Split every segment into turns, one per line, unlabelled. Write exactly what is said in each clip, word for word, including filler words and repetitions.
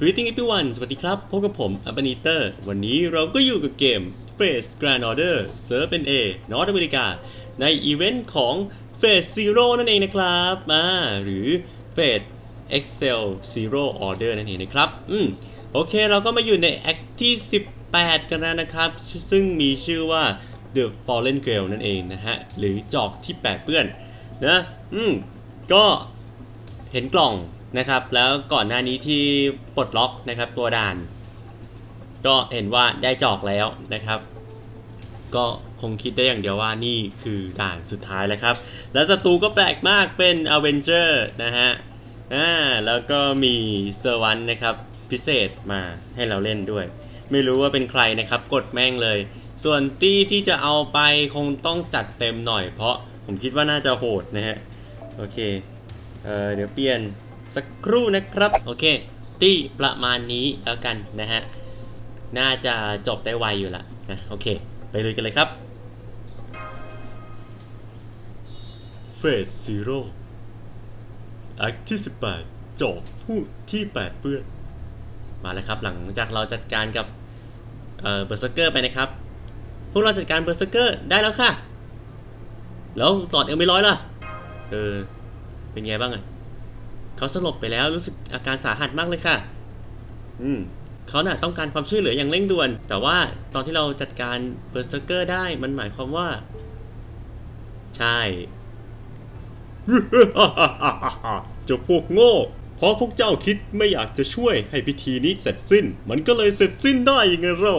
Greeting everyone สวัสดีครับพบกับผมอัปนิเตอร์วันนี้เราก็อยู่กับเกม Phase Grand Order เซิร์ฟเป็น A นอร์ทอเมริกาในอีเวนต์ของ Phase Zero นั่นเองนะครับมาหรือ Phase Excel Zero Order นั่นเองนะครับอืมโอเคเราก็มาอยู่ในแอคที่สิบแปดกันแล้วนะครับซึ่งมีชื่อว่า The Fallen Grail นั่นเองนะฮะหรือจอกที่แปดเปื้อนนะอืมก็เห็นกล่องนะครับแล้วก่อนหน้านี้ที่ปลดล็อกนะครับตัวด่านก็เห็นว่าได้จอกแล้วนะครับก็คงคิดได้อย่างเดียวว่านี่คือด่านสุดท้ายแล้วครับแล้วศัตรูก็แปลกมากเป็นอเวนเจอร์นะฮะอ่าแล้วก็มีเซอร์วันนะครับพิเศษมาให้เราเล่นด้วยไม่รู้ว่าเป็นใครนะครับกดแม่งเลยส่วนตี้ที่จะเอาไปคงต้องจัดเต็มหน่อยเพราะผมคิดว่าน่าจะโหดนะฮะโอเคเอ่อเดี๋ยวเปลี่ยนสักครู่นะครับโอเคตี้ประมาณนี้แล้วกันนะฮะน่าจะจบได้ไวอยู่ละนะโอเคไปเลยกันเลยครับ Phase Zero แอคที่สิบแปดจบผู้ที่แปดเปื้อนมาแล้วครับหลังจากเราจัดการกับเอ่อเบอร์เซอร์เกอร์ไปนะครับพวกเราจัดการเบอร์เซอร์เกอร์ได้แล้วค่ะแล้วหลอดเอลไม่ร้อยล่ะเออเป็นไงบ้างอ่ะเขาสลบไปแล้วรู้สึกอาการสาหัสมากเลยค่ะอืมเขาน่ะต้องการความช่วยเหลืออย่างเร่งด่วนแต่ว่าตอนที่เราจัดการเบอร์เซอร์เกอร์ได้มันหมายความว่าใช่ เจ้าพวกโง่เพราะพวกเจ้าคิดไม่อยากจะช่วยให้พิธีนี้เสร็จสิ้นมันก็เลยเสร็จสิ้นได้ยังไงเรา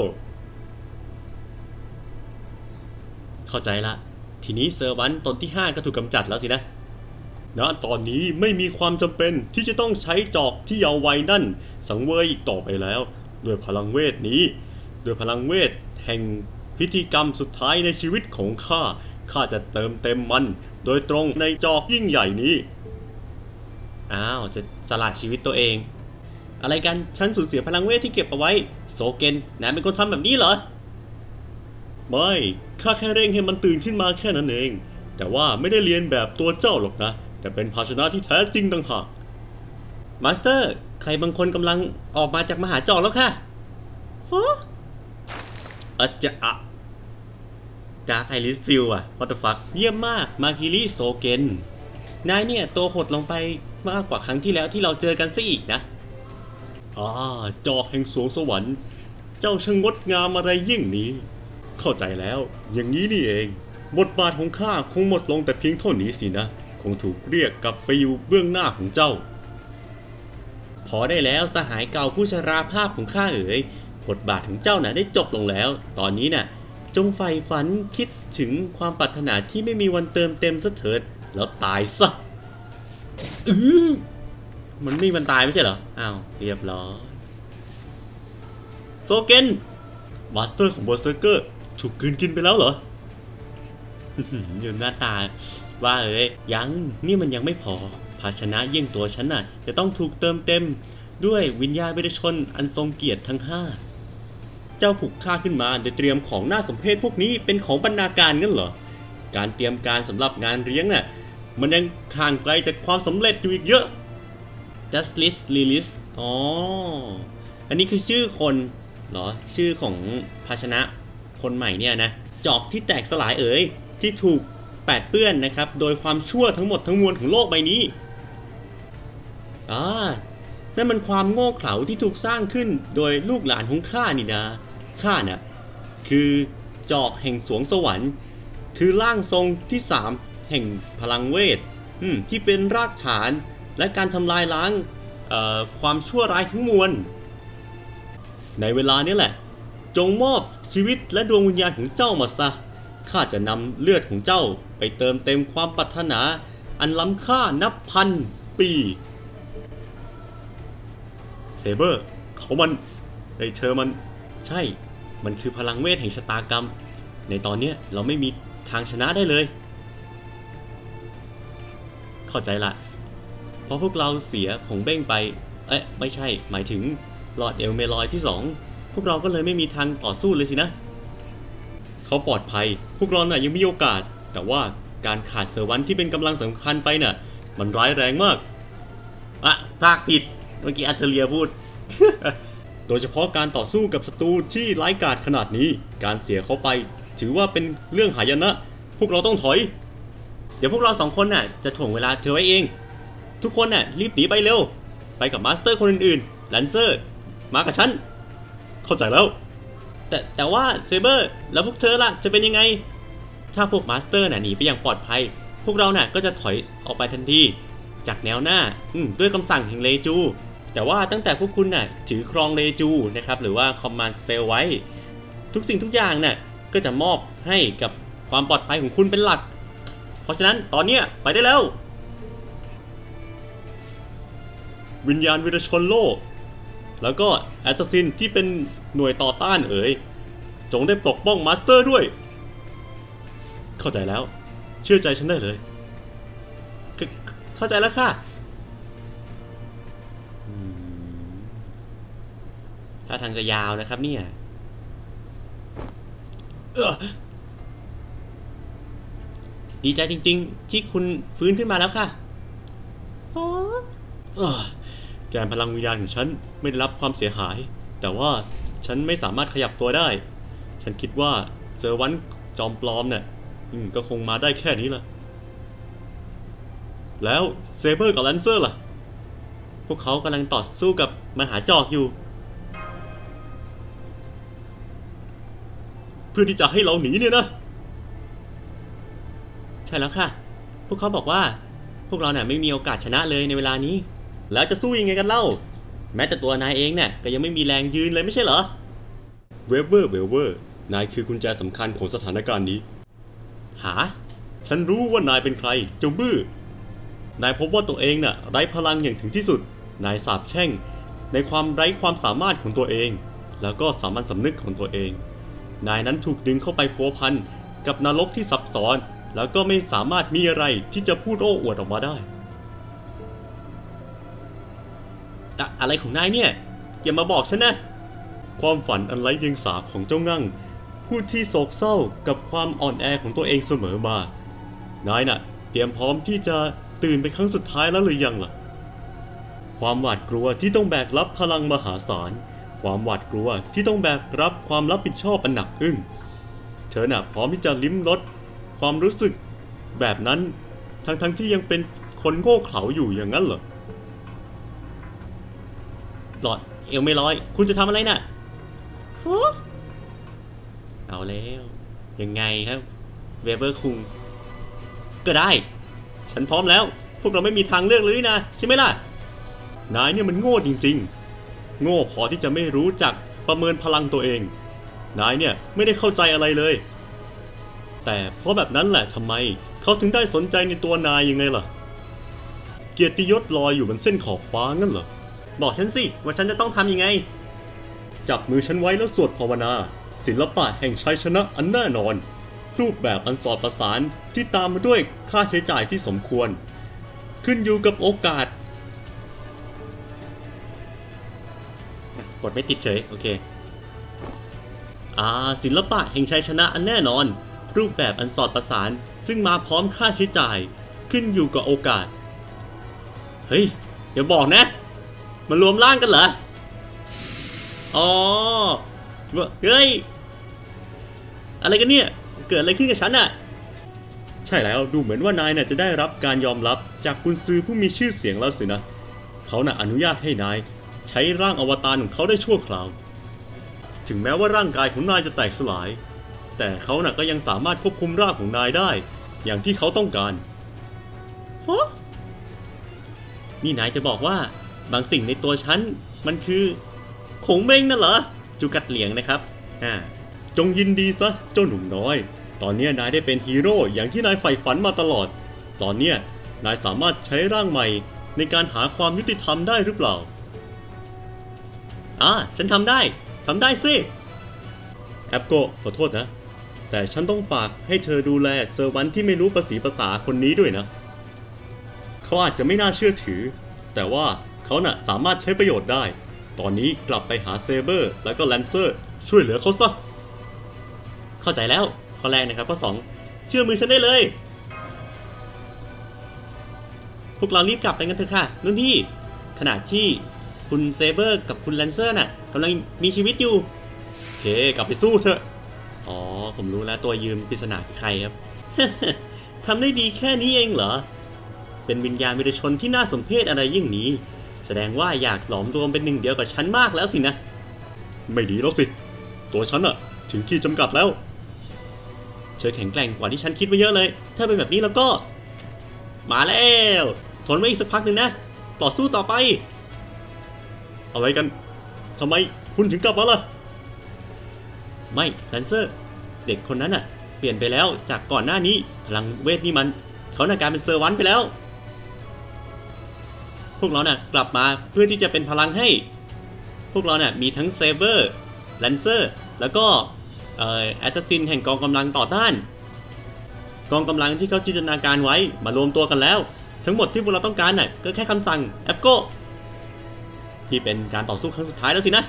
เข้าใจละทีนี้เซอร์วันตนที่ห้าก็ถูกกำจัดแล้วสินะณตอนนี้ไม่มีความจำเป็นที่จะต้องใช้จอกที่ยาววัยนั่นสังเวยอีกต่อไปแล้วด้วยพลังเวทนี้ด้วยพลังเวทแห่งพิธีกรรมสุดท้ายในชีวิตของข้าข้าจะเติมเต็มมันโดยตรงในจอกยิ่งใหญ่นี้อ้าวจะสละชีวิตตัวเองอะไรกันฉันสูญเสียพลังเวทที่เก็บเอาไว้โซเกนนายเป็นคนทำแบบนี้เหรอไม่ข้าแค่เร่งให้มันตื่นขึ้นมาแค่นั้นเองแต่ว่าไม่ได้เรียนแบบตัวเจ้าหรอกนะแต่เป็นภาชนะที่แท้จริงต่างหากมาสเตอร์ใครบางคนกำลังออกมาจากมหาจอกแล้วค่ะฮะอาจจะอะดาร์คไอริสฟิลอะวอเตอร์ฟักเยี่ยมมากมาคิริโซเกนนายเนี่ยตัวหดลงไปมากกว่าครั้งที่แล้วที่เราเจอกันซะอีกนะอ่าจอกแห่งสวงสวรรค์เจ้าช่างงดงามอะไรยิ่งนี้เข้าใจแล้วอย่างนี้นี่เองบทบาทของข้าคงหมดลงแต่เพียงเท่านี้สินะคงถูกเรียกกลับไปอยู่เบื้องหน้าของเจ้าพอได้แล้วสหายเก่าผู้ชราภาพของข้าเอ๋ยบทบาทของเจ้าน่ะได้จบลงแล้วตอนนี้น่ะจงใฝ่ฝันคิดถึงความปรารถนาที่ไม่มีวันเติมเต็มซะเถิดแล้วตายซะอือมันไม่มีวันตายไม่ใช่เหรออ้าวเรียบร้อยโซเกนมาสเตอร์ของเบอร์เซอร์เกอร์ถูกกลืนกินไปแล้วเหรอดูหน้าตาว่าเอ้ยยังนี่มันยังไม่พอภาชนะเยี่ยงตัวฉันน่ะจะต้องถูกเติมเต็มด้วยวิญญาณเวทชนอันทรงเกียรติทั้งห้าเจ้าผูกข้าขึ้นมาโดยเตรียมของน่าสมเพชพวกนี้เป็นของบรรณาการงั้นเหรอการเตรียมการสำหรับงานเลี้ยงน่ะมันยังห่างไกลจากความสำเร็จอยู่อีกเยอะ Justice Lilis อ๋ออันนี้คือชื่อคนเหรอชื่อของภาชนะคนใหม่เนี่ยนะจอกที่แตกสลายเอ๋ยที่ถูกแปดเปื้อนนะครับโดยความชั่วทั้งหมดทั้งมวลของโลกใบนี้อ่านั่นมันความโง่เขลาที่ถูกสร้างขึ้นโดยลูกหลานของข้านี่นะข้าน่ะคือจอกแห่งสวงสวรรค์คือร่างทรงที่สามแห่งพลังเวทที่เป็นรากฐานและการทำลายล้างความชั่วร้ายทั้งมวลในเวลานี้แหละจงมอบชีวิตและดวงวิญญาณของเจ้ามาซะข้าจะนำเลือดของเจ้าไปเติมเต็มความปรารถนาอันล้ำค่านับพันปีเซเบอร์เขามันไอเธอมันใช่มันคือพลังเวทแห่งชะตากรรมในตอนนี้เราไม่มีทางชนะได้เลยเข้าใจละเพราะพวกเราเสียของเบ้งไปเอ๊ะไม่ใช่หมายถึงหลอดเอลเมลอยที่สองพวกเราก็เลยไม่มีทางต่อสู้เลยสินะเขาปลอดภัยพวกเราน่ะยังมีโอกาสแต่ว่าการขาดเซอร์วันที่เป็นกำลังสำคัญไปน่ะมันร้ายแรงมากอ่ะพากผิดเมื่อกี้อัลเทเลียพูดโดยเฉพาะการต่อสู้กับศัตรูที่ร้ายกาจขนาดนี้การเสียเขาไปถือว่าเป็นเรื่องหายนะพวกเราต้องถอยเดี๋ยวพวกเราสองคนน่ะจะถ่วงเวลาเธอไว้เองทุกคนน่ะรีบหนีไปเร็วไปกับมาสเตอร์คนอื่นๆแลนเซอร์มากับฉันเข้าใจแล้วแต่แต่ว่าเซเบอร์แล้วพวกเธอล่ะจะเป็นยังไงถ้าพวกมาสเตอร์น่ะหนีไปอย่างปลอดภัยพวกเราน่ะก็จะถอยออกไปทันทีจากแนวหน้าด้วยคำสั่งแห่งเลจูแต่ว่าตั้งแต่พวกคุณน่ะถือครองเลจูนะครับหรือว่าคอมมานด์สเปลไว้ทุกสิ่งทุกอย่างน่ะก็จะมอบให้กับความปลอดภัยของคุณเป็นหลักเพราะฉะนั้นตอนนี้ไปได้แล้ววิญญาณวิรชนโลกแล้วก็แอสซัสซินที่เป็นหน่วยต่อต้านเอ๋ยจงได้ปกป้องมาสเตอร์ด้วยเข้าใจแล้วเชื่อใจฉันได้เลยเข้าใจแล้วค่ะถ้าทางจะยาวนะครับเนี่ยดีใจจริงๆที่คุณฟื้นขึ้นมาแล้วค่ะแกนพลังวิญญาณของฉันไม่ได้รับความเสียหายแต่ว่าฉันไม่สามารถขยับตัวได้ฉันคิดว่าเซอร์วันจอมปลอมเนี่ยก็คงมาได้แค่นี้ละแล้วเซเบอร์กับแลนเซอร์ล่ะพวกเขากำลังต่อสู้กับมหาจอกอยู่เพื่อที่จะให้เราหนีเนี่ยนะใช่แล้วค่ะพวกเขาบอกว่าพวกเราเนี่ยไม่มีโอกาสชนะเลยในเวลานี้แล้วจะสู้ยังไงกันเล่าแม้แต่ตัวนายเองเนี่ยก็ยังไม่มีแรงยืนเลยไม่ใช่เหรอเวเวอร์เวเวอร์นายคือกุญแจสำคัญของสถานการณ์นี้หาฉันรู้ว่านายเป็นใครเจ้าบื้อนายพบว่าตัวเองน่ะไร้พลังอย่างถึงที่สุดนายสาปแช่งในความไร้ความสามารถของตัวเองแล้วก็สามัญสำนึกของตัวเองนายนั้นถูกดึงเข้าไปพัวพันกับนรกที่ซับซ้อนแล้วก็ไม่สามารถมีอะไรที่จะพูดโอ้อวดออกมาได้อะอะไรของนายเนี่ยอย่ามาบอกฉันนะความฝันอันไร้เดียงสาของเจ้างั่งผู้ที่โศกเศร้ากับความอ่อนแอของตัวเองเสมอมานายน่ะเตรียมพร้อมที่จะตื่นเป็นครั้งสุดท้ายแล้วหรือยังล่ะความหวาดกลัวที่ต้องแบกรับพลังมหาศาลความหวาดกลัวที่ต้องแบกรับความรับผิดชอบอันหนักอึ้งเธอน่ะพร้อมที่จะลิ้มรสความรู้สึกแบบนั้นทั้งทั้งที่ยังเป็นคนโง่เขลาอยู่อย่างนั้นเหรอหลอดเอลไม่ร้อยคุณจะทำอะไรน่ะฟูเอาแล้วยังไงครับเวเบอร์คุงก็ได้ฉันพร้อมแล้วพวกเราไม่มีทางเลือกเลยนะใช่ไหมล่ะนายเนี่ยมันโง่จริงๆโง่พอที่จะไม่รู้จักประเมินพลังตัวเองนายเนี่ยไม่ได้เข้าใจอะไรเลยแต่เพราะแบบนั้นแหละทำไมเขาถึงได้สนใจในตัวนายยังไงล่ะเกียรติยศลอยอยู่บนเส้นขอบฟ้างั้นเหรอบอกฉันสิว่าฉันจะต้องทำยังไงจับมือฉันไว้แล้วสวดภาวนาศิลปะแห่งชัยชนะอันแน่นอนรูปแบบอันสอดประสานที่ตามมาด้วยค่าใช้จ่ายที่สมควรขึ้นอยู่กับโอกาสกดไม่ติดเฉยโอเคอ่าศิลปะแห่งชัยชนะอันแน่นอนรูปแบบอันสอดประสานซึ่งมาพร้อมค่าใช้จ่ายขึ้นอยู่กับโอกาสเฮ้ยเดี๋ยวบอกนะมันรวมร่างกันเหรออ๋อเฮ้ยอะไรกันเนี่ยเกิดอะไรขึ้นกับฉันอะใช่แล้วดูเหมือนว่านายเนี่ยจะได้รับการยอมรับจากกุนซือผู้มีชื่อเสียงแล้วสินะเขาน่ะอนุญาตให้นายใช้ร่างอวตารของเขาได้ชั่วคราวถึงแม้ว่าร่างกายของนายจะแตกสลายแต่เขาน่ะก็ยังสามารถควบคุมร่างของนายได้อย่างที่เขาต้องการฮะนี่นายจะบอกว่าบางสิ่งในตัวฉันมันคือขงเม้งนั่นเหรอจูกัดเหลียงนะครับอ่าจงยินดีซะเจ้าหนุ่มน้อยตอนนี้นายได้เป็นฮีโร่อย่างที่นายใฝ่ฝันมาตลอดตอนนี้นายสามารถใช้ร่างใหม่ในการหาความยุติธรรมได้หรือเปล่าอ่าฉันทำได้ทำได้สิแอปโกขอโทษนะแต่ฉันต้องฝากให้เธอดูแลเซอร์วันที่ไม่รู้ภาษีภาษาคนนี้ด้วยนะเขาอาจจะไม่น่าเชื่อถือแต่ว่าเขาน่ะสามารถใช้ประโยชน์ได้ตอนนี้กลับไปหาเซเบอร์แล้วก็แลนเซอร์ช่วยเหลือเขาซะเข้าใจแล้วข้อแรกนะครับข้อสองเชื่อมือฉันได้เลยพวกเรารีบกลับไปกันเถอะค่ะรุ่นพี่ขณะที่คุณเซเบอร์กับคุณแลนเซอร์น่ะกำลังมีชีวิตอยู่โอเคกลับไปสู้เถอะอ๋อผมรู้แล้วตัวยืมปริศนาคือใครครับ ทำได้ดีแค่นี้เองเหรอเป็นวิญญาณวิรชนที่น่าสมเพชอะไรยิ่งนี้แสดงว่าอยากหลอมรวมเป็นหนึ่งเดียวกับฉันมากแล้วสินะไม่ดีแล้วสิตัวฉันอะถึงขีดจำกัดแล้วเธอแข็งแกร่งกว่าที่ฉันคิดไว้เยอะเลยถ้าเป็นแบบนี้แล้วก็มาแล้วทนไว้อีกสักพักหนึ่งนะต่อสู้ต่อไปอะไรกันทำไมคุณถึงกลับมาล่ะไม่แลนเซอร์เด็กคนนั้นอะเปลี่ยนไปแล้วจากก่อนหน้านี้พลังเวทนี่มันเขาหน้ากลายเป็นเซอร์วันไปแล้วพวกเราเนี่ยกลับมาเพื่อที่จะเป็นพลังให้พวกเราเนี่ยมีทั้งเซเบอร์แลนเซอร์แล้วก็เอ่อแอสซัสซินแห่งกองกำลังต่อต้านกองกำลังที่เขาจินตนาการไว้มารวมตัวกันแล้วทั้งหมดที่พวกเราต้องการน่ะก็แค่คำสั่งแอปโก้ที่เป็นการต่อสู้ครั้งสุดท้ายแล้วสินะ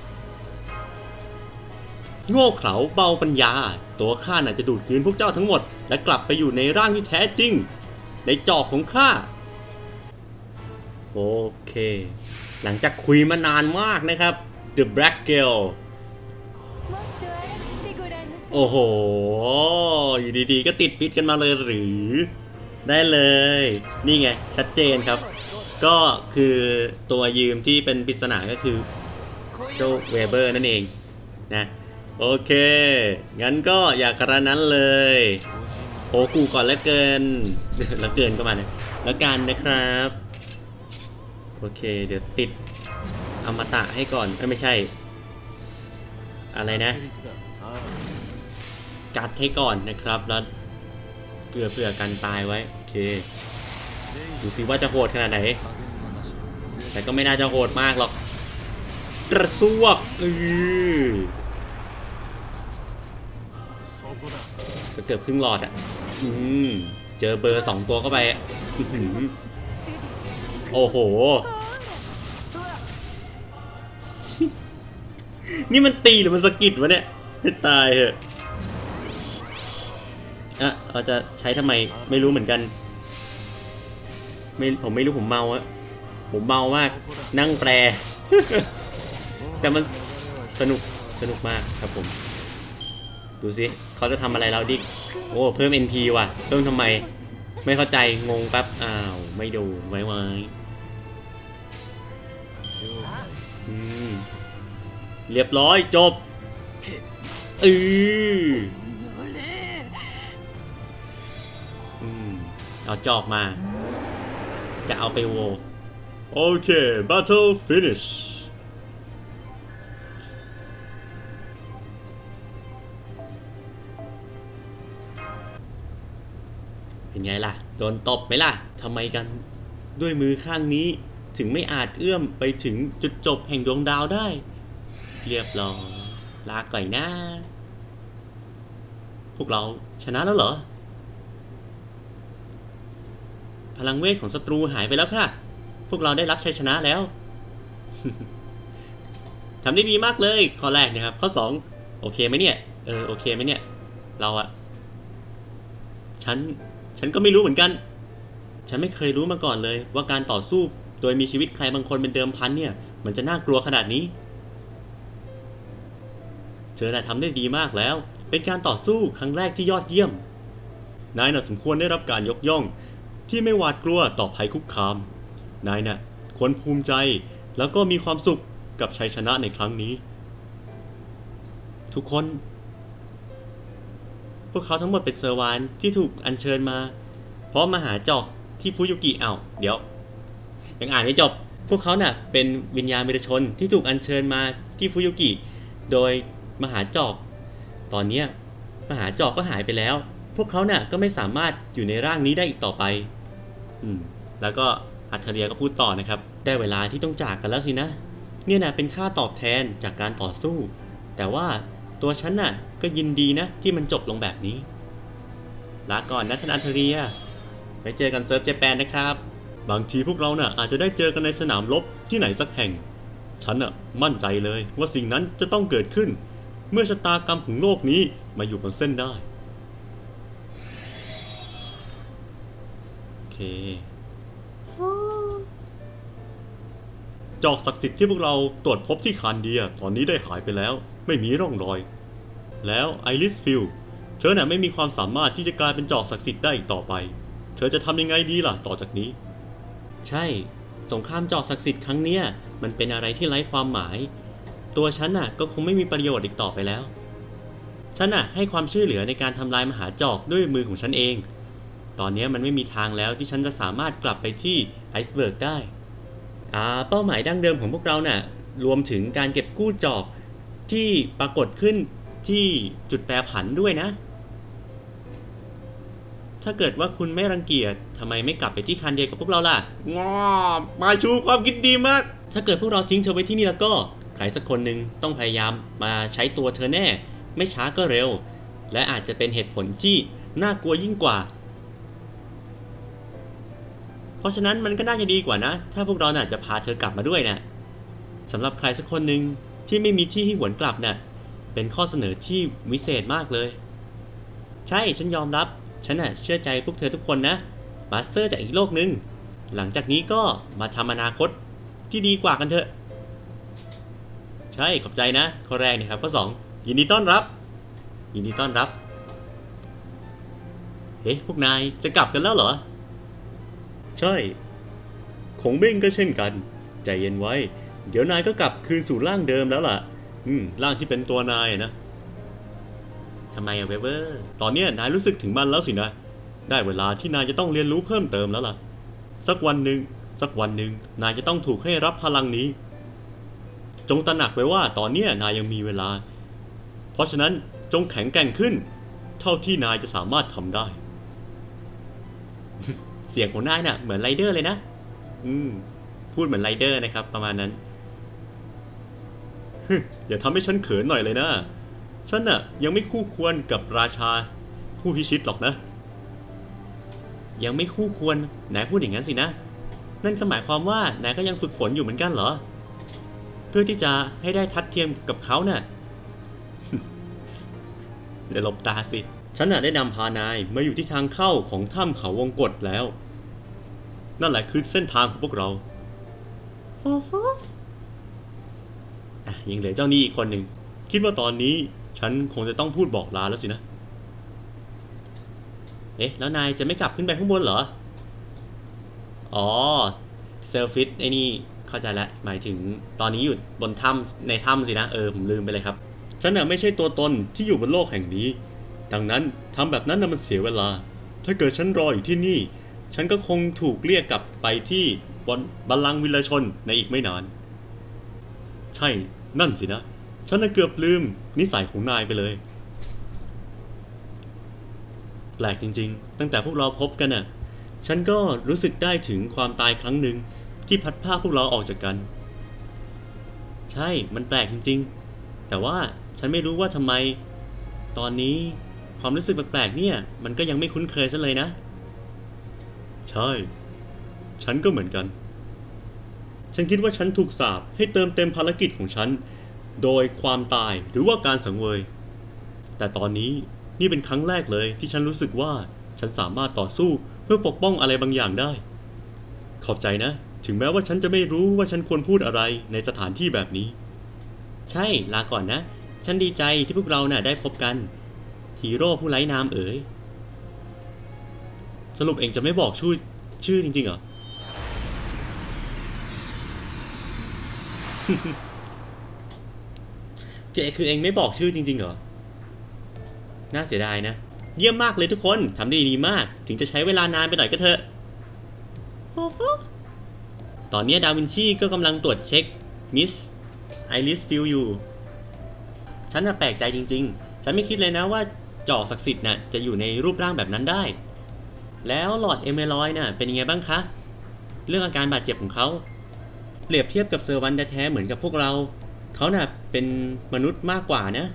โง่เขลาเบาปัญญาตัวข้าน่ะจะดูดกลืนพวกเจ้าทั้งหมดและกลับไปอยู่ในร่างที่แท้จริงในจอกของข้าโอเคหลังจากคุยมานานมากนะครับ The Black Girl โอ้โหอยู่ดีๆก็ติดปิดกันมาเลยหรือได้เลยนี่ไงชัดเจนครับก็คือตัวยืมที่เป็นปริศนาก็คือโจเวเบอร์นั่นเองนะโอเคงั้นก็อย่ากระนั้นเลยโอ้กูก่อนแล้วเกินแล้วเกินก็มาเนี่ยแล้วกันนะครับโอเคเดี๋ยวติดอมตะให้ก่อนไม่ใช่อะไรนะกัดให้ก่อนนะครับแล้วเกลือเผื่อกันตายไว้โอเคดูสิว่าจะโหดขนาดไหนแต่ก็ไม่น่าจะโหดมากหรอกกระซวกอือจะเกือบครึ่งหลอดอ่ะอืมเจอเบอร์สองตัวเข้าไปโอ้โหนี่มันตีหรือมันสะกิดวะเนี่ยให้ตายเหอะอ่ะเราจะใช้ทำไมไม่รู้เหมือนกันไม่ผมไม่รู้ผมเมาอะผมเมามากนั่งแปล แต่มันสนุกสนุกมากครับผมดูสิเขาจะทำอะไรเราดิโอ้เพิ่ม เอ็น พี ว่ะเพิ่มทำไมไม่เข้าใจงงแป๊บอ้าวไม่ดูไว้ไว้อืมเรียบร้อยจบอืออืมเอาจอกมาจะเอาไปโวโอเค battle finish เป็นไงล่ะโดนตบไหมล่ะทำไมกันด้วยมือข้างนี้ถึงไม่อาจเอื้อมไปถึงจุดจบแห่งดวงดาวได้เรียบร้อยลาก่อยนะพวกเราชนะแล้วเหรอพลังเวทของศัตรูหายไปแล้วค่ะพวกเราได้รับชัยชนะแล้ว ทำได้ดีมากเลยข้อแรกนะครับข้อสองโอเคไหมเนี่ยเออโอเคไหมเนี่ยเราอะฉันฉันก็ไม่รู้เหมือนกันฉันไม่เคยรู้มาก่อนเลยว่าการต่อสู้โดยมีชีวิตใครบางคนเป็นเดิมพันเนี่ยมันจะน่ากลัวขนาดนี้เธอน่ะทำได้ดีมากแล้วเป็นการต่อสู้ครั้งแรกที่ยอดเยี่ยมนายน่ะสมควรได้รับการยกย่องที่ไม่หวาดกลัวต่อภัยคุกคามนายน่ะควรภูมิใจแล้วก็มีความสุขกับชัยชนะในครั้งนี้ทุกคนพวกเขาทั้งหมดเป็นเซอร์วานที่ถูกอัญเชิญมาเพราะมหาจอกที่ฟุยุกิอ้าวเดี๋ยวยังอ่านไม่จบพวกเขาน่ะเป็นวิญญาณวิรชนที่ถูกอัญเชิญมาที่ฟุยุกิโดยมหาจอกตอนนี้มหาจอกก็หายไปแล้วพวกเขาน่ะก็ไม่สามารถอยู่ในร่างนี้ได้อีกต่อไปอืมแล้วก็อัธเรียก็พูดต่อนะครับได้เวลาที่ต้องจากกันแล้วสินะเนี่ยน่ะเป็นค่าตอบแทนจากการต่อสู้แต่ว่าตัวฉันน่ะก็ยินดีนะที่มันจบลงแบบนี้ลาก่อนนะท่านอัธเรียไปเจอกันเซิร์ฟเจแปนนะครับบางทีพวกเราน่ะอาจจะได้เจอกันในสนามรบที่ไหนสักแห่งฉันน่ะมั่นใจเลยว่าสิ่งนั้นจะต้องเกิดขึ้นเมื่อชะตากรรมของโลกนี้มาอยู่บนเส้นได้โอเคจอกศักดิ์สิทธิ์ที่พวกเราตรวจพบที่คานเดียตอนนี้ได้หายไปแล้วไม่มีร่องรอยแล้วไอริสฟิลเธอน่ะไม่มีความสามารถที่จะกลายเป็นจอกศักดิ์สิทธิ์ได้อีกต่อไปเธอจะทำยังไงดีล่ะต่อจากนี้ใช่สงครามจอกศักดิ์สิทธิ์ครั้งเนี้ยมันเป็นอะไรที่ไร้ความหมายตัวฉันน่ะก็คงไม่มีประโยชน์อีกต่อไปแล้วฉันน่ะให้ความช่วยเหลือในการทำลายมหาจอกด้วยมือของฉันเองตอนนี้มันไม่มีทางแล้วที่ฉันจะสามารถกลับไปที่ไอซ์เบิร์กได้อ่าเป้าหมายดั้งเดิมของพวกเราน่ะรวมถึงการเก็บกู้จอกที่ปรากฏขึ้นที่จุดแปรผันด้วยนะถ้าเกิดว่าคุณไม่รังเกียจทำไมไม่กลับไปที่คานเดียกับพวกเราล่ะงอมาชูความคิดดีมากถ้าเกิดพวกเราทิ้งเธอไว้ที่นี่แล้วก็ใครสักคนหนึ่งต้องพยายามมาใช้ตัวเธอแน่ไม่ช้าก็เร็วและอาจจะเป็นเหตุผลที่น่ากลัวยิ่งกว่าเพราะฉะนั้นมันก็น่าจะดีกว่านะถ้าพวกเราน่ะจะพาเธอกลับมาด้วยนะสำหรับใครสักคนหนึ่งที่ไม่มีที่ให้หวนกลับน่ะเป็นข้อเสนอที่วิเศษมากเลยใช่ฉันยอมรับฉันน่ะเชื่อใจพวกเธอทุกคนนะมาสเตอร์จากอีกโลกหนึ่งหลังจากนี้ก็มาทำอนาคตที่ดีกว่ากันเถอะใช่ขอบใจนะข้อแรกนะครับข้อสองยินดีต้อนรับยินดีต้อนรับเฮ้พวกนายจะกลับกันแล้วเหรอใช่ของเบ้งก็เช่นกันใจเย็นไว้เดี๋ยวนายก็กลับคืนสู่ร่างเดิมแล้วล่ะอืมร่างที่เป็นตัวนายนะทำไมอะเวเวอร์ตอนนี้นายรู้สึกถึงมันแล้วสินะได้เวลาที่นายจะต้องเรียนรู้เพิ่มเติมแล้วล่ะสักวันหนึ่งสักวันหนึ่งนายจะต้องถูกให้รับพลังนี้จงตระหนักไว้ว่าตอนนี้นายยังมีเวลาเพราะฉะนั้นจงแข็งแกร่งขึ้นเท่าที่นายจะสามารถทำได้ เสียงของนายน่ะเหมือนไรเดอร์เลยนะอืมพูดเหมือนไรเดอร์นะครับประมาณนั้น อย่าทำให้ฉันเขินหน่อยเลยนะฉันน่ะยังไม่คู่ควรกับราชาผู้พิชิตหรอกนะยังไม่คู่ควรนายพูดอย่างนั้นสินะนั่นก็หมายความว่านายก็ยังฝึกฝนอยู่เหมือนกันเหรอเพื่อที่จะให้ได้ทัดเทียมกับเขาน่ะ เดี๋ยวหลบตาสิฉันน่ะได้นำพานายมาอยู่ที่ทางเข้าของถ้ำเขาวงกฏแล้วนั่นแหละคือเส้นทางของพวกเราโฟโฟอ่ะยังเหลือเจ้านี่อีกคนหนึ่งคิดว่าตอนนี้ฉันคงจะต้องพูดบอกลาแล้วสินะเอ๊ะแล้วนายจะไม่กลับขึ้นไปข้างบนเหรออ๋อเซลฟิตไอ้นี่เข้าใจแล้วหมายถึงตอนนี้อยู่บนถ้ำในถ้ำสินะเออผมลืมไปเลยครับฉันน่ะไม่ใช่ตัวตนที่อยู่บนโลกแห่งนี้ดังนั้นทำแบบนั้นน่ะมันเสียเวลาถ้าเกิดฉันรออยู่ที่นี่ฉันก็คงถูกเรียกกลับไปที่บนบัลลังก์วิลชนในอีกไม่นานใช่นั่นสินะฉันน่ะเกือบลืมนิสัยของนายไปเลยแปลกจริงๆตั้งแต่พวกเราพบกันน่ะฉันก็รู้สึกได้ถึงความตายครั้งหนึ่งที่พัดพาพวกเราออกจากกันใช่มันแปลกจริงๆแต่ว่าฉันไม่รู้ว่าทำไมตอนนี้ความรู้สึกแปลกๆเนี่ยมันก็ยังไม่คุ้นเคยซะเลยนะใช่ฉันก็เหมือนกันฉันคิดว่าฉันถูกสาปให้เติมเต็มภารกิจของฉันโดยความตายหรือว่าการสังเวยแต่ตอนนี้นี่เป็นครั้งแรกเลยที่ฉันรู้สึกว่าฉันสามารถต่อสู้เพื่อปกป้องอะไรบางอย่างได้ขอบใจนะถึงแม้ว่าฉันจะไม่รู้ว่าฉันควรพูดอะไรในสถานที่แบบนี้ใช่ลาก่อนนะฉันดีใจที่พวกเราน่ะได้พบกันฮีโร่ผู้ไร้นามเอ๋ยสรุปเองจะไม่บอกชื่อชื่อจริงๆเหรอ เจ๊คือเองไม่บอกชื่อจริงๆเหรอน่าเสียดายนะเยี่ยมมากเลยทุกคนทำได้ดีมากถึงจะใช้เวลานานไปหน่อยก็เถอะตอนนี้ดาวินชีก็กำลังตรวจเช็คมิสไอริสฟิลอยู่ฉันน่ะแปลกใจจริงๆฉันไม่คิดเลยนะว่าจอกศักดิ์สิทธิ์น่ะจะอยู่ในรูปร่างแบบนั้นได้แล้วหลอดเอเมรอยด์น่ะเป็นยังไงบ้างคะเรื่องอาการบาดเจ็บของเขาเปรียบเทียบกับเซอร์วันแท้ๆเหมือนกับพวกเราเขาน่ะเป็นมนุษย์มากกว่านะ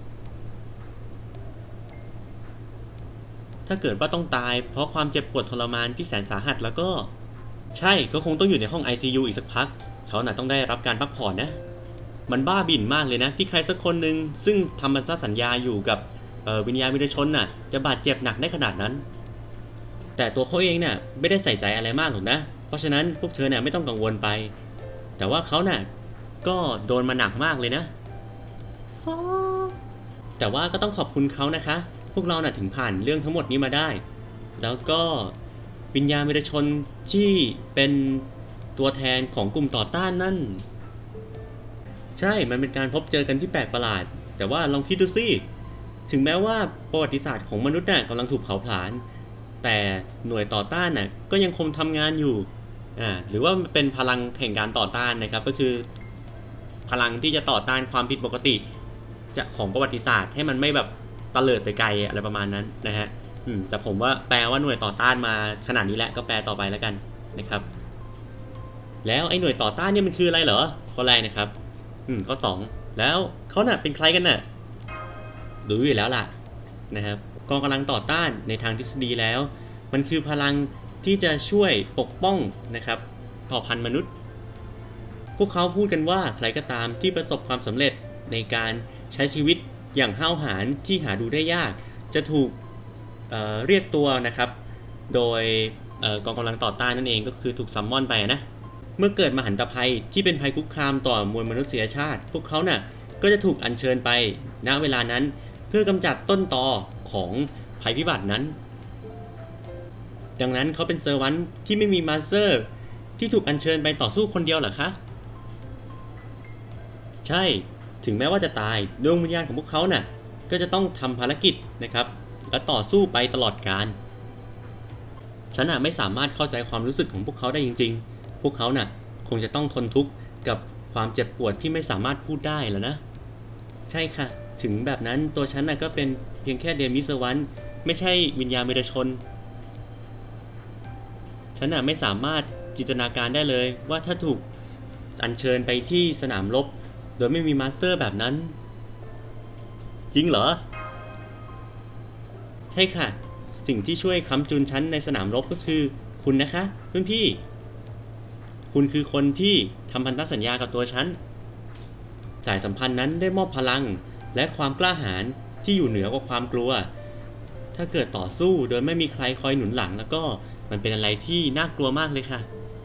ถ้าเกิดว่าต้องตายเพราะความเจ็บปวดทรมานที่แสนสาหัสแล้วก็ใช่เขาคงต้องอยู่ในห้อง ไอ ซี ยู อีกสักพักเขาน่ะต้องได้รับการพักผ่อนนะมันบ้าบิ่นมากเลยนะที่ใครสักคนหนึ่งซึ่งทำบัญชาสัญญาอยู่กับวิญญาณวิญญาณชนน่ะจะบาดเจ็บหนักได้ขนาดนั้นแต่ตัวเขาเองเนี่ยไม่ได้ใส่ใจอะไรมากหรอกนะเพราะฉะนั้นพวกเธอเนี่ยไม่ต้องกังวลไปแต่ว่าเขาน่ะก็โดนมาหนักมากเลยนะแต่ว่าก็ต้องขอบคุณเขานะคะพวกเราน่ะถึงผ่านเรื่องทั้งหมดนี้มาได้แล้วก็วิญญาณวิรชนที่เป็นตัวแทนของกลุ่มต่อต้านนั่นใช่มันเป็นการพบเจอกันที่แปลกประหลาดแต่ว่าลองคิดดูสิถึงแม้ว่าประวัติศาสตร์ของมนุษย์น่ะกำลังถูกเผาผลาญแต่หน่วยต่อต้านน่ะก็ยังคงทำงานอยู่อ่าหรือว่าเป็นพลังแห่งการต่อต้านนะครับก็คือพลังที่จะต่อต้านความผิดปกติจากของประวัติศาสตร์ให้มันไม่แบบตะเลิดไปไกลอะไรประมาณนั้นนะฮะอืมแต่ผมว่าแปลว่าหน่วยต่อต้านมาขนาดนี้แล้วก็แปลต่อไปแล้วกันนะครับแล้วไอ้หน่วยต่อต้านเนี่ยมันคืออะไรเหรอข้อแรกนะครับอืมข้อสองแล้วเขาน่ะเป็นใครกันน่ะรู้อยู่แล้วล่ะนะครับกองกำลังต่อต้านในทางทฤษฎีแล้วมันคือพลังที่จะช่วยปกป้องนะครับเผ่าพันธุ์มนุษย์พวกเขาพูดกันว่าใครก็ตามที่ประสบความสำเร็จในการใช้ชีวิตอย่างห้าวหาญที่หาดูได้ยากจะถูก เอ่อ เรียกตัวนะครับโดยกองกำลังต่อต้านนั่นเองก็คือถูกซัมมอนไปนะเมื่อเกิดมหันตภัยที่เป็นภัยคุกคามต่อมวลมนุษยชาติพวกเขาน่ะก็จะถูกอัญเชิญไปณเวลานั้นเพื่อกำจัดต้นตอของภัยพิบัตินั้นดังนั้นเขาเป็นเซอร์วันที่ไม่มีมาสเตอร์ที่ถูกอัญเชิญไปต่อสู้คนเดียวเหรอคะใช่ถึงแม้ว่าจะตายดวงวิญญาณของพวกเขาน่ะก็จะต้องทำภารกิจนะครับและต่อสู้ไปตลอดกาลฉันน่ะไม่สามารถเข้าใจความรู้สึกของพวกเขาได้จริงๆพวกเขาน่ะคงจะต้องทนทุกข์กับความเจ็บปวดที่ไม่สามารถพูดได้แล้วนะใช่ค่ะถึงแบบนั้นตัวฉันน่ะก็เป็นเพียงแค่เดมิสวรรค์ไม่ใช่วิญญาณวิรชนฉันน่ะไม่สามารถจินตนาการได้เลยว่าถ้าถูกอัญเชิญไปที่สนามรบโดยไม่มีมาสเตอร์แบบนั้นจริงเหรอใช่ค่ะสิ่งที่ช่วยค้ำจุนฉันในสนามรบก็คือคุณนะคะเพื่อนพี่คุณคือคนที่ทำพันธสัญญากับตัวฉันสายสัมพันธ์นั้นได้มอบพลังและความกล้าหาญที่อยู่เหนือกว่าความกลัวถ้าเกิดต่อสู้โดยไม่มีใครคอยหนุนหลังแล้วก็มันเป็นอะไรที่น่ากลัวมากเลยค่ะ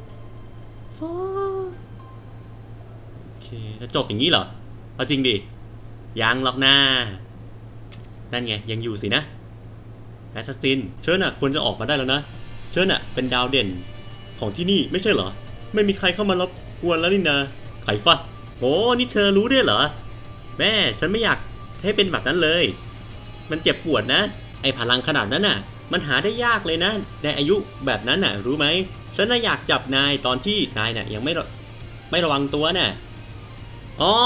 โอเคแล้วจบอย่างนี้เหรอเอาจริงดิยังหรอกนะนั่นไงยังอยู่สินะแอสซัสซินเชิญน่ะควรจะออกมาได้แล้วนะเชิญน่ะเป็นดาวเด่นของที่นี่ไม่ใช่เหรอไม่มีใครเข้ามารบกวนแล้วนี่นะไขฟะโอ้นี่เธอรู้ด้วยเหรอแม่ฉันไม่อยากให้เป็นแบบนั้นเลยมันเจ็บปวดนะไอพลังขนาดนั้นน่ะมันหาได้ยากเลยนะในอายุแบบนั้นน่ะรู้ไหมฉันน่ะอยากจับนายตอนที่นายน่ะยังไม่ไม่ระวังตัวน่ะอ๋อ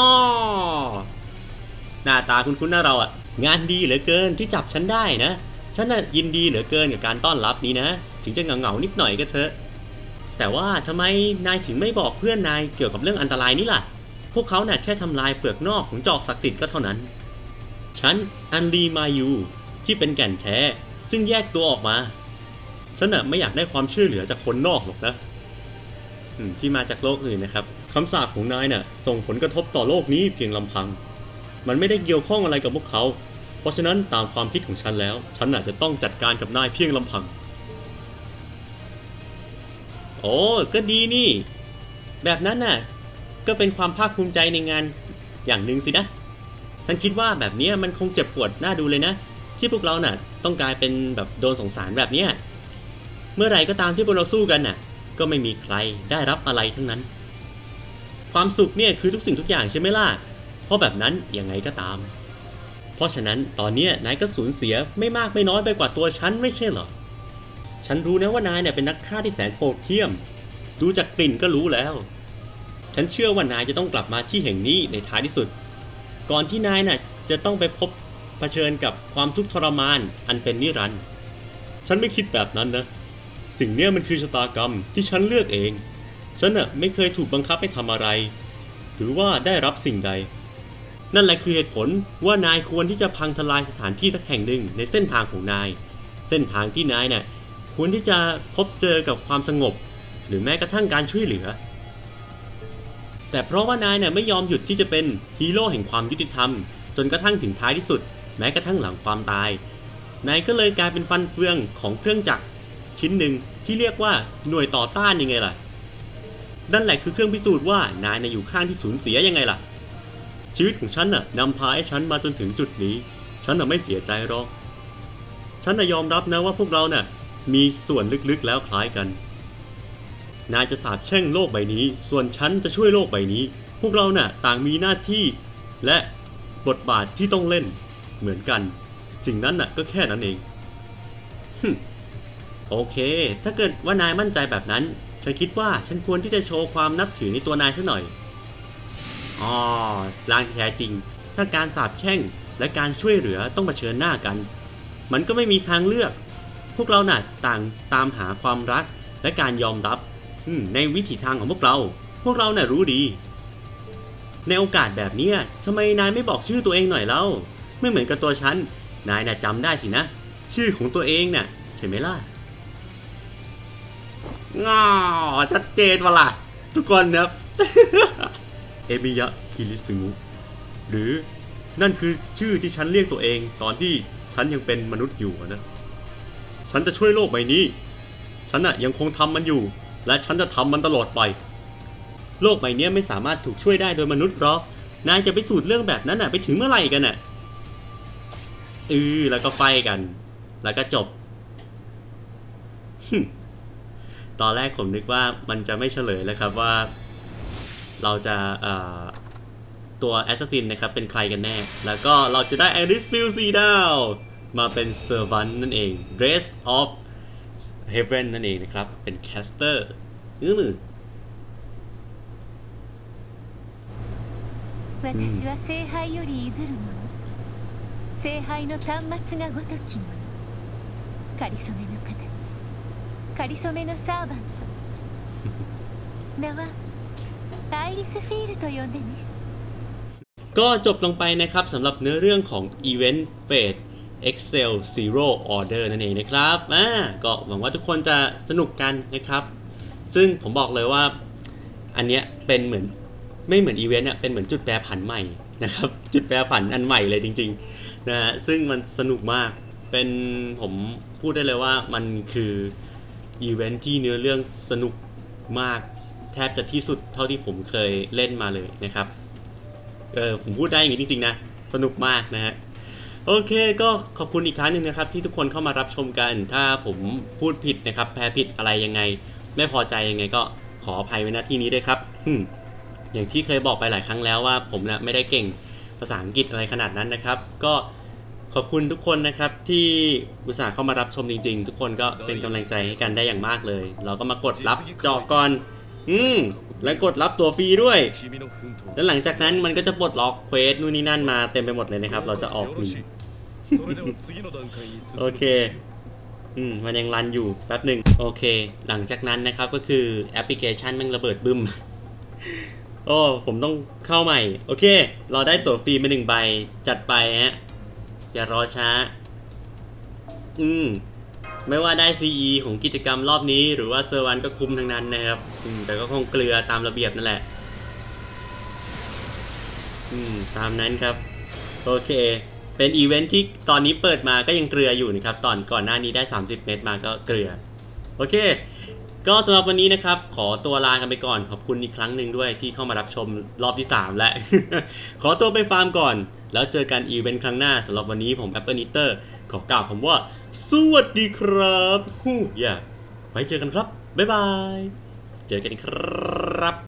หน้าตาคุ้นๆนะเราอ่ะงานดีเหลือเกินที่จับฉันได้นะฉันน่ะยินดีเหลือเกินกับการต้อนรับนี้นะถึงจะเหงาๆนิดหน่อยก็เถอะแต่ว่าทำไมนายถึงไม่บอกเพื่อนนายเกี่ยวกับเรื่องอันตรายนี้ล่ะพวกเขาน่ะแค่ทำลายเปลือกนอกของจอกศักดิ์สิทธิ์ก็เท่านั้นฉันอันลีมายูที่เป็นแก่นแท้ซึ่งแยกตัวออกมาฉันน่ะไม่อยากได้ความช่วยเหลือจากคนนอกหรอกนะที่มาจากโลกอื่นนะครับคำสาปของนายน่ะส่งผลกระทบต่อโลกนี้เพียงลำพังมันไม่ได้เกี่ยวข้องอะไรกับพวกเขาเพราะฉะนั้นตามความคิดของฉันแล้วฉันน่ะจะต้องจัดการกับนายเพียงลำพังโอ้ก็ดีนี่แบบนั้นน่ะก็เป็นความภาคภูมิใจในงานอย่างหนึ่งสินะฉันคิดว่าแบบนี้มันคงเจ็บปวดน่าดูเลยนะที่พวกเราน่ะต้องกลายเป็นแบบโดนสงสารแบบนี้เมื่อไหร่ก็ตามที่พวกเราสู้กันน่ะก็ไม่มีใครได้รับอะไรทั้งนั้นความสุขเนี่ยคือทุกสิ่งทุกอย่างใช่ไหมล่ะเพราะแบบนั้นยังไงก็ตามเพราะฉะนั้นตอนนี้นายก็สูญเสียไม่มากไม่น้อยไปกว่าตัวฉันไม่ใช่เหรอฉันรู้นะว่านายเนี่ยเป็นนักฆ่าที่แสนโหดเหี้ยมดูจากกลิ่นก็รู้แล้วฉันเชื่อว่านายจะต้องกลับมาที่แห่งนี้ในท้ายที่สุดก่อนที่นายน่ะจะต้องไปพบเผชิญกับความทุกข์ทรมานอันเป็นนิรันดร์ฉันไม่คิดแบบนั้นนะสิ่งนี้มันคือชะตากรรมที่ฉันเลือกเองฉันน่ะไม่เคยถูกบังคับให้ทำอะไรหรือว่าได้รับสิ่งใดนั่นแหละคือเหตุผลว่านายควรที่จะพังทลายสถานที่สักแห่งหนึ่งในเส้นทางของนายเส้นทางที่นายน่ะควรที่จะพบเจอกับความสงบหรือแม้กระทั่งการช่วยเหลือแต่เพราะว่านายน่ะไม่ยอมหยุดที่จะเป็นฮีโร่แห่งความยุติธรรมจนกระทั่งถึงท้ายที่สุดแม้กระทั่งหลังความตายนายก็เลยกลายเป็นฟันเฟืองของเครื่องจักรชิ้นหนึ่งที่เรียกว่าหน่วยต่อต้านยังไงล่ะนั่นแหละคือเครื่องพิสูจน์ว่านายน่ะอยู่ข้างที่สูญเสียยังไงล่ะชีวิตของฉันน่ะนำพาให้ฉันมาจนถึงจุดนี้ฉันน่ะไม่เสียใจหรอกฉันน่ะยอมรับนะว่าพวกเราน่ะมีส่วนลึกๆแล้วคล้ายกันนายจะสาบแช่งโลกใบนี้ส่วนฉันจะช่วยโลกใบนี้พวกเราน่ะต่างมีหน้าที่และบทบาทที่ต้องเล่นเหมือนกันสิ่งนั้นน่ะก็แค่นั้นเองโอเคถ้าเกิดว่านายมั่นใจแบบนั้นฉันคิดว่าฉันควรที่จะโชว์ความนับถือในตัวนายซะหน่อยอ๋อร่างที่แท้จริงถ้าการสาปแช่งและการช่วยเหลือต้องเผชิญหน้ากันมันก็ไม่มีทางเลือกพวกเราน่ะต่างตามหาความรักและการยอมรับในวิถีทางของพวกเราพวกเราน่ะรู้ดีในโอกาสแบบนี้ทำไมนายไม่บอกชื่อตัวเองหน่อยเล่าไม่เหมือนกับตัวฉันนายน่ะจำได้สินะชื่อของตัวเองน่ะใช่ไหมล่ะง้อชัดเจนว่ะล่ะทุกคนครับ เอมิยะคิริซึงุหรือนั่นคือชื่อที่ฉันเรียกตัวเองตอนที่ฉันยังเป็นมนุษย์อยู่นะฉันจะช่วยโลกใบนี้ฉันน่ะยังคงทำมันอยู่และฉันจะทำมันตลอดไปโลกใบนี้ไม่สามารถถูกช่วยได้โดยมนุษย์หรอกนายจะไปสูตรเรื่องแบบนั้นน่ะไปถึงเมื่อไหร่กันน่ะเออแล้วก็ไฟกันแล้วก็จบตอนแรกผมนึกว่ามันจะไม่เฉลยเลยครับว่าเราจะตัวแอสซัสซินนะครับเป็นใครกันแน่แล้วก็เราจะได้ไอริสฟิลซีดาวมาเป็นเซอร์วันนั่นเอง Dress of Heaven นั่นเองนะครับเป็นแคสเตอร์อือ
私は聖杯より譲るもの聖杯の端末がごときものかりそめの形かりそめのサーバント名はアイリスフィールと呼んでね
ก็จบลงไปนะครับสำหรับเนื้อเรื่องของ Event Fate Excel Zero Order นั่นเองนะครับอ่าก็หวังว่าทุกคนจะสนุกกันนะครับซึ่งผมบอกเลยว่าอันเนี้ยเป็นเหมือนไม่เหมือนอีเวนต์เนี่ยเป็นเหมือนจุดแปรผันใหม่นะครับจุดแปรผันอันใหม่เลยจริงๆนะฮะซึ่งมันสนุกมากเป็นผมพูดได้เลยว่ามันคืออีเวนต์ที่เนื้อเรื่องสนุกมากแทบจะที่สุดเท่าที่ผมเคยเล่นมาเลยนะครับเออผมพูดได้อย่างนี้จริงๆนะสนุกมากนะฮะโอเคก็ขอบคุณอีกครั้งหนึ่งนะครับที่ทุกคนเข้ามารับชมกันถ้าผมพูดผิดนะครับแปลผิดอะไรยังไงไม่พอใจยังไงก็ขออภัยไว้ณที่นี้ด้วยครับอืมอย่างที่เคยบอกไปหลายครั้งแล้วว่าผมเนี่ยไม่ได้เก่งภาษาอังกฤษอะไรขนาดนั้นนะครับก็ขอบคุณทุกคนนะครับที่อุตส่าห์เข้ามารับชมจริงๆทุกคนก็เป็นกำลังใจให้กันได้อย่างมากเลยเราก็มากดรับจอกก่อนอืมและกดรับตัวฟรีด้วยแล้วหลังจากนั้นมันก็จะปลดล็อกเควสนู่นนี่นั่นมาเต็มไปหมดเลยนะครับเราจะออกหนีโอเคอืมมันยังรันอยู่แป๊บหนึ่งโอเคหลังจากนั้นนะครับก็คือแอปพลิเคชันมันระเบิดบึ้มโอ้ผมต้องเข้าใหม่โอเคเราได้ตั๋วฟรีมาหนึ่งใบจัดไปฮะอย่ารอช้าอืมไม่ว่าได้ ซี อี ของกิจกรรมรอบนี้หรือว่าเซอร์วันก็คุ้มทั้งนั้นนะครับอืมแต่ก็คงเกลือตามระเบียบนั่นแหละอืมตามนั้นครับโอเคเป็นอีเวนท์ที่ตอนนี้เปิดมาก็ยังเกลืออยู่นะครับตอนก่อนหน้านี้ได้สามสิบเมตรมาก็เกลือโอเคก็สำหรับวันนี้นะครับขอตัวลากันไปก่อนขอบคุณอีกครั้งหนึ่งด้วยที่เข้ามารับชมรอบที่สามแล้ว ขอตัวไปฟาร์มก่อนแล้วเจอกันอีเวนต์ครั้งหน้าสำหรับวันนี้ผม Apple Eater ขอกล่าวคำว่าสวัสดีครับฮู้อย่าไว้เจอกันครับบ๊ายบายเจอกันครับ